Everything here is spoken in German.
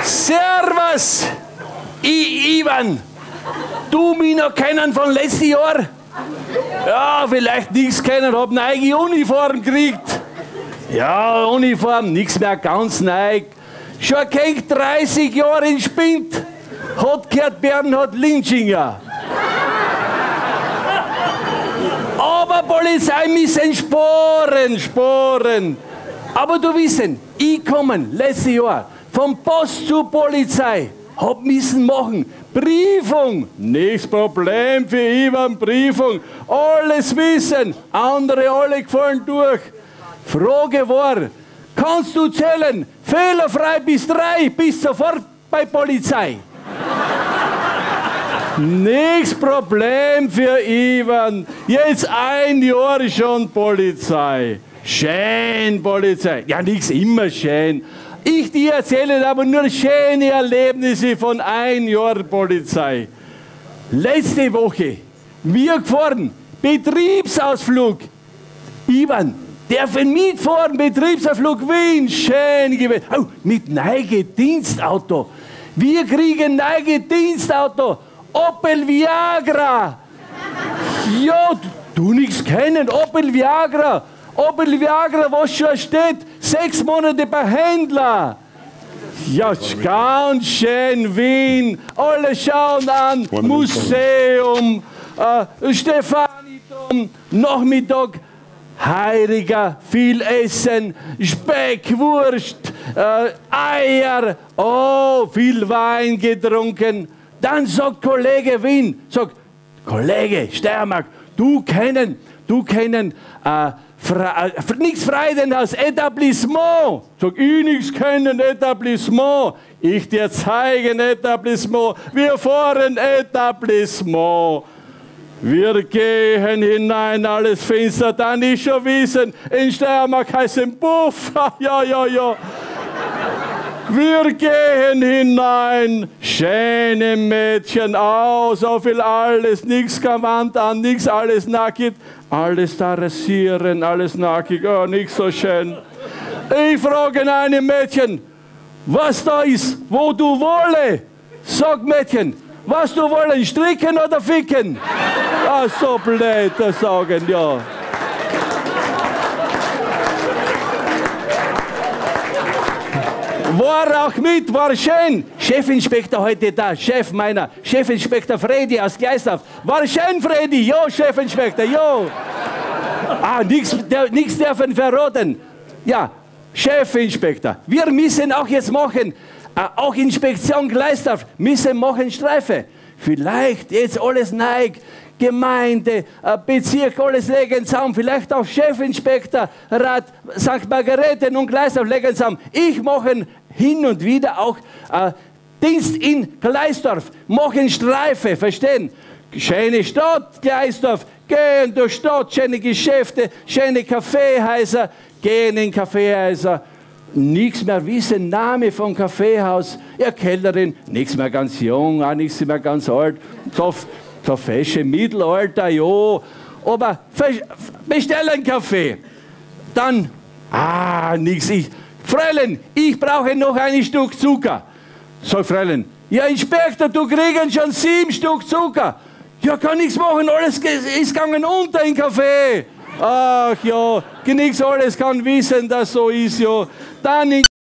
Servus, Ivan. Du mich noch kennen von letztes Jahr? Ja, vielleicht nichts kennen, hab eine eigene Uniform gekriegt. Ja, Uniform, nichts mehr ganz neu. Schon kennt 30 Jahre in Spind. Hat gehört Bernhard Linschinger. Aber Polizei müssen sporen. Aber du wissen, ich komme letztes Jahr vom Post zur Polizei. Hab müssen machen. Briefung. Nichts Problem für Ivan, Briefung. Alles wissen. Andere alle gefallen durch. Frage war, kannst du zählen? Fehlerfrei bis 3, bist sofort bei Polizei. Nichts Problem für Ivan. Jetzt 1 Jahr schon Polizei. Schön Polizei. Ja, nichts immer schön. Ich dir erzähle aber nur schöne Erlebnisse von 1 Jahr Polizei. Letzte Woche, wir gefahren, Betriebsausflug. Ivan, dürfen mitfahren, Betriebsausflug Wien, schön gewesen. Oh, mit neuem Dienstauto. Wir kriegen neues Dienstauto. Opel Viagra. Ja, du nichts kennen, Opel Viagra. Opel Viagra, was schon steht, 6 Monate bei Händler. Ja, ganz schön Wien, alle schauen an, Museum, Stefanitum, Nachmittag, Heiriger, viel Essen, Speck, Wurst, Eier, oh, viel Wein getrunken. Dann sagt Kollege Wien, sagt, Kollege Steiermark, du kennen nichts frei denn das Etablissement. Sag ich nichts kennen, Etablissement. Ich dir zeigen Etablissement. Wir fahren Etablissement. Wir gehen hinein, alles finster, dann ist schon wissen, in Steiermark heißen Puff. Ja. Wir gehen hinein, schöne Mädchen, so viel alles, nichts Gewand an, nichts, alles nackig, alles da rasieren, alles nackig, oh, nichts so schön. Ich frage einem Mädchen, was da ist, wo du wolle. Sag Mädchen, was du wollen, stricken oder ficken? Ah, so blöd, das sagen, ja. War auch mit, war schön. Chefinspektor heute da, Chefinspektor Freddy aus Gleisdorf. War schön, Freddy, jo, Chefinspektor, jo. Nichts dürfen verraten. Ja, Chefinspektor. Wir müssen auch jetzt machen, auch Inspektion Gleisdorf, müssen machen Streife. Vielleicht jetzt alles neu. Gemeinde, Bezirk, alles legen zusammen, vielleicht auch Chefinspektorrat, St. Margareten und Gleisdorf legen zusammen. Ich mache hin und wieder auch Dienst in Gleisdorf, machen Streife, verstehen? Schöne Stadt, Gleisdorf, gehen durch Stadt, schöne Geschäfte, schöne Kaffeehäuser, gehen in Kaffeehäuser, nichts mehr wissen, Name vom Kaffeehaus, ja, Kellnerin, nichts mehr ganz jung, auch nichts mehr ganz alt, so fesche Mittelalter, ja, aber bestell einen Kaffee. Dann, nix, Fräulein, ich brauche noch ein Stück Zucker. Sag Fräulein, ja Inspektor, du kriegst schon 7 Stück Zucker. Ja, kann nichts machen, alles ist gegangen unter im Kaffee. Ach ja, nichts alles kann wissen, dass so ist, ja. Dann